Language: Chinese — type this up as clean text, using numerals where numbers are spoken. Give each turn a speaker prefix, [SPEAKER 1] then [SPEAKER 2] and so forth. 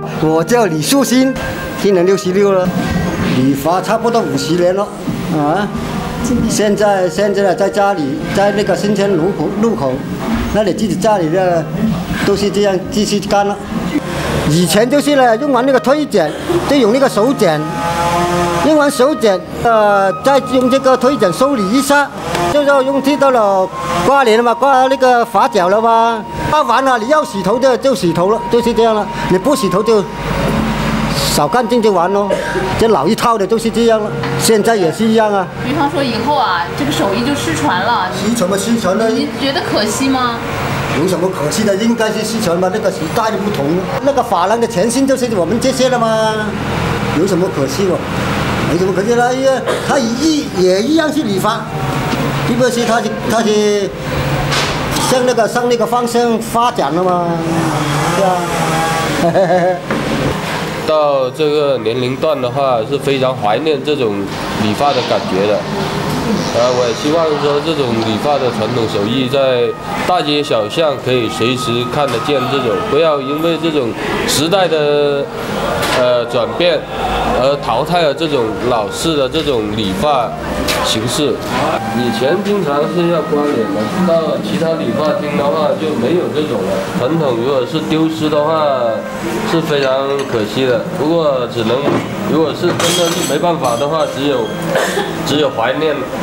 [SPEAKER 1] 我叫李树新，今年66了，理发差不多50年了啊。现在在家里，在那个新村路口，那里自己家里的都是这样继续干了。以前就是呢，用完那个推剪，就用那个手剪，用完手剪，再用这个推剪修理一下，就是用到了刮脸了嘛，刮那个发角了嘛，刮完了你要洗头就洗头了，就是这样了，你不洗头就扫干净就完咯，这老一套的都是这样了，现在也是一样啊。
[SPEAKER 2] 比方说以后啊，这个手艺就失传了，
[SPEAKER 1] 失传呢？
[SPEAKER 2] 你觉得可惜吗？
[SPEAKER 1] 有什么可惜的？应该是失传嘛，那个时代的不同，那个发廊的前身就是我们这些的嘛，有什么可惜哦？没什么可惜的，他也一样是理发，只不过是他是向那个方向发展了嘛，对啊。
[SPEAKER 3] 到这个年龄段的话，是非常怀念这种理发的感觉的。我也希望说这种理发的传统手艺在大街小巷可以随时看得见，这种不要因为这种时代的转变而淘汰了这种老式的这种理发形式。以前经常是要刮脸的，到其他理发厅的话就没有这种了。传统如果是丢失的话是非常可惜的，不过如果是真的是没办法的话，只有怀念。